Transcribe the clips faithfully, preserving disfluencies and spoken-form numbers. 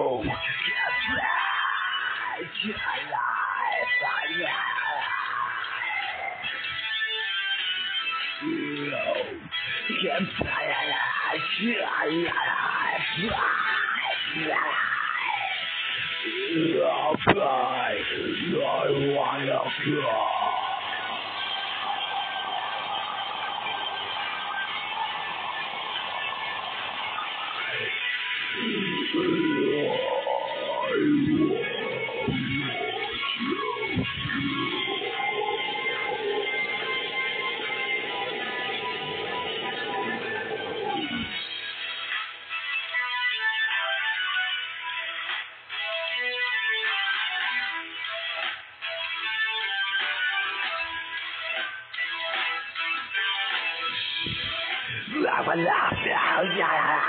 You can fly to life You can fly to life I'll fly, I wanna fly Laugh and laugh now, yeah.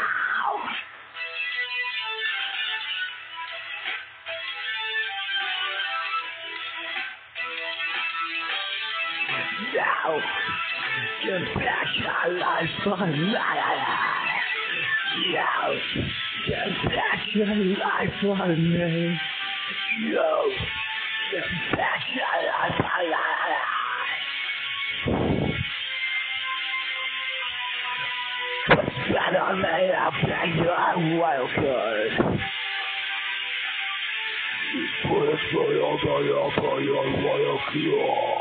Now, get back to life on life. Now, get back to life on me. Yo, get back to life on life. That I may have been your wild card. Put a fire by your fire, wild card.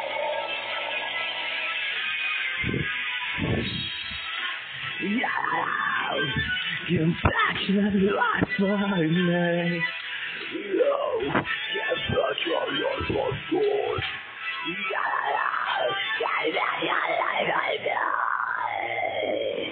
Yeah, get back to life for me. Yo, get back to life for me. Yeah, yeah, yeah, yeah, yeah, yeah.